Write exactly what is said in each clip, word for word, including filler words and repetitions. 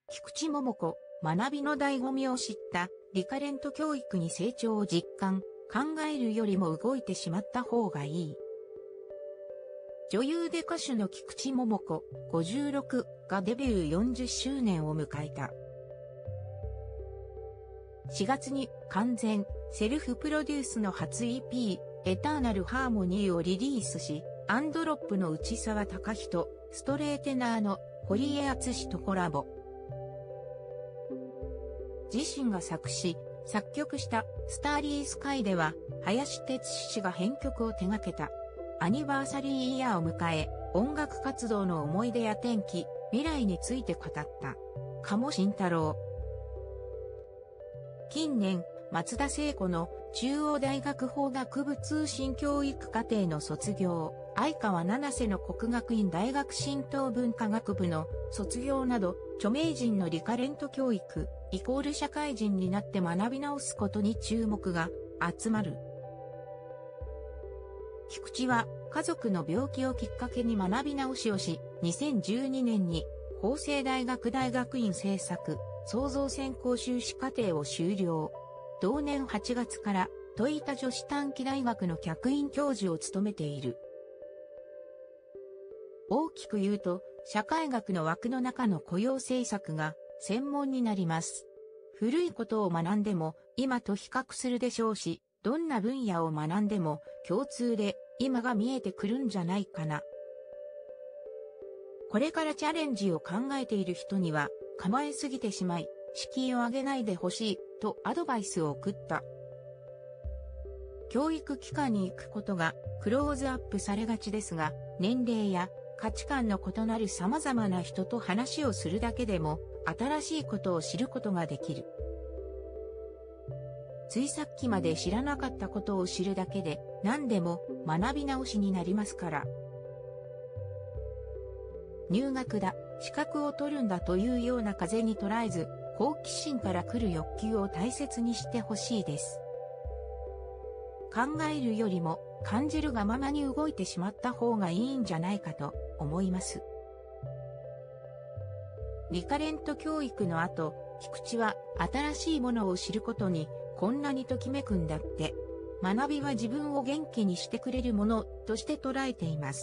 菊池桃子、学びの醍醐味を知った、リカレント教育に成長を実感、考えるよりも動いてしまった方がいい。女優で歌手の菊池桃子、ごじゅうろくがデビューよんじゅっしゅうねんを迎えた。しがつに完全、セルフプロデュースの初 イーピー、エターナルハーモニーをリリースし、アンドロップの内沢隆人、ストレーテナーの堀江敦とコラボ。自身が作詞、作曲したスターリースカイでは、林哲司氏が編曲を手掛けた。アニバーサリーイヤーを迎え、音楽活動の思い出や転機、未来について語った。鴨慎太郎。近年、松田聖子の中央大学法学部通信教育課程の卒業、相川七瀬の国学院大学神道文化学部の卒業など、著名人のリカレント教育、イコール社会人になって学び直すことに注目が集まる。菊池は家族の病気をきっかけに学び直しをし、にせんじゅうにねんに法政大学大学院政策創造専攻修士課程を修了。同年はちがつから戸田女子短期大学の客員教授を務めている。大きく言うと、社会学の枠の中の雇用政策が専門になります。古いことを学んでも今と比較するでしょうし、どんな分野を学んでも共通で今が見えてくるんじゃないかな。これからチャレンジを考えている人には構えすぎてしまい、敷居を上げないでほしいとアドバイスを送った。教育機関に行くことがクローズアップされがちですが、年齢や価値観の異なる様々な人と話をするだけでも新しいことを知ることができる。ついさっきまで知らなかったことを知るだけで何でも学び直しになりますから。入学だ、資格を取るんだというような風に捉えず、好奇心から来る欲求を大切にしてほしいです。考えるよりも感じるがままに動いてしまった方がいいんじゃないかと思います。リカレント教育の後、菊池は新しいものを知ることにこんなにときめくんだって。学びは自分を元気にしてくれるものとして捉えています。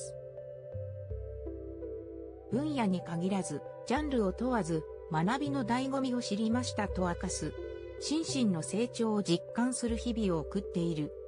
分野に限らず、ジャンルを問わず、学びの醍醐味を知りましたと明かす。心身の成長を実感する日々を送っている。